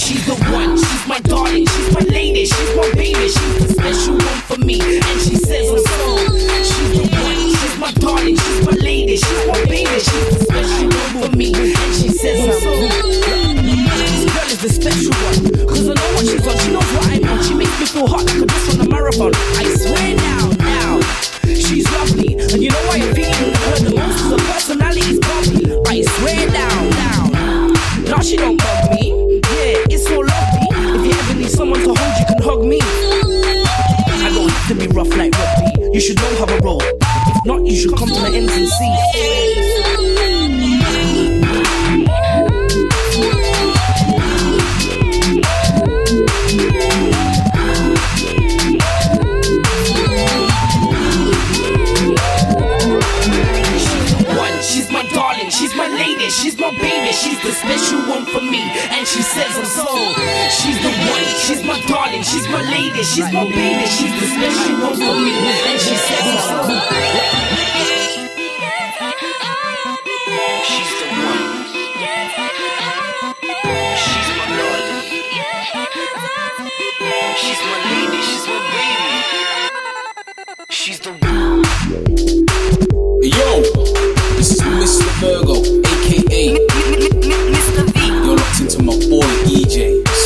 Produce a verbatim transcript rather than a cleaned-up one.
She's the one, she's my darling, she's my lady, she's my baby, she's the special one for me, and she says I'm so. She's the one, she's my darling, she's my lady, she's my baby, she's the special one for me, and she says I'm so. This girl is the special one, cause I know what she's on, she knows what I want, she makes me feel hot like I just run a marathon. I swear now, now, she's lovely, and you know why I'm feeling her the most, cause her personality's bubbly. But I swear down, down, now she don't bug me. Yeah, it's so lovely. If you ever need someone to hold, you can hug me. I don't have to be rough like rugby. You should know how I roll. If not, you should come to the ends and see. She's my darling, she's my lady, she's my baby, she's the special one for me, and she says I'm so. She's the one, she's my darling, she's my lady, she's my baby, she's the special one for me, and she says I'm so. She's the one, she's my darling, she's my lady, she's my baby, she's the one. Yo! This is Mister Virgo, aka Mister V. You're locked into my boy E J.